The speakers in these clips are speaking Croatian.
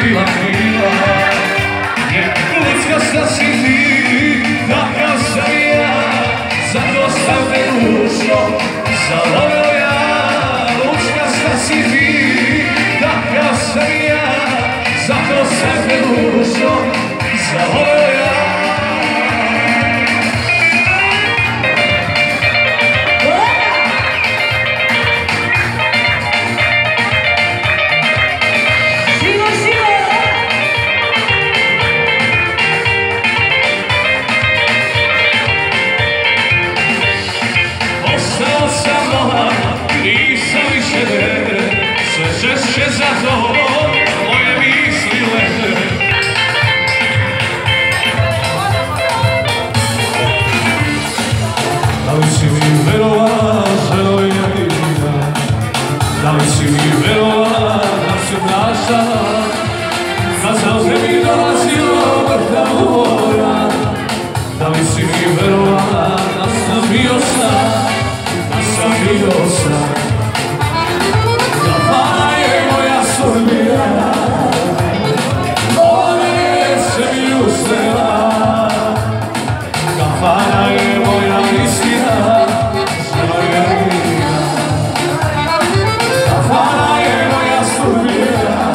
krila, krila. Jer kucka si ti, takav sam ja, zato sam te dušo zavoleo ja. Kucka si ti, takav sam ja, zato sam te dušo zavoleo ja. Češće za to moje misli lete. Da li si mi verova, ženo jedina? Da li si mi verova, da se našala? Kad sam te mi dolazilo vrta mora. Da li si mi verova, da sam bio sam, da sam bio sam? Kafana je moja istina, ženo jedina. Kafana je moja sudbina,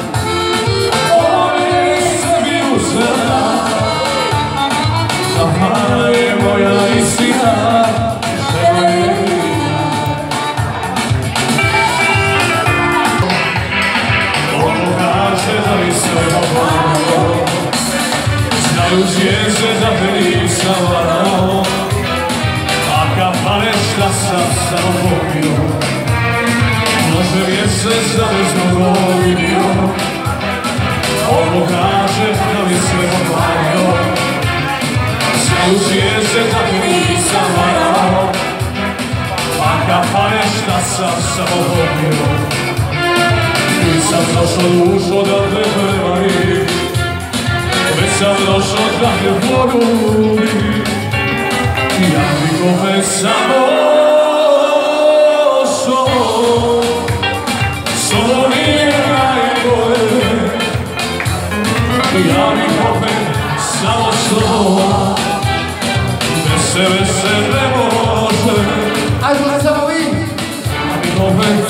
ona je sebi uzela. Kafana je moja istina, ženo jedina. Ono kaže da mi sve obavio, znajući je se da te nisam varao, a kafane šta sam samo popio, može mjesec da me zdovoljio. Ono kaže da mi sve obavio, znajući je se da te nisam varao, a kafane šta sam samo popio. Nisam došao dušo da te prevarim, već sam došao da te polubim. Ja bih opet samo Solo nije najbolje. Ja bih opet samo slova, bez sebe se ne može. Ajde, samo vi! Ja bih opet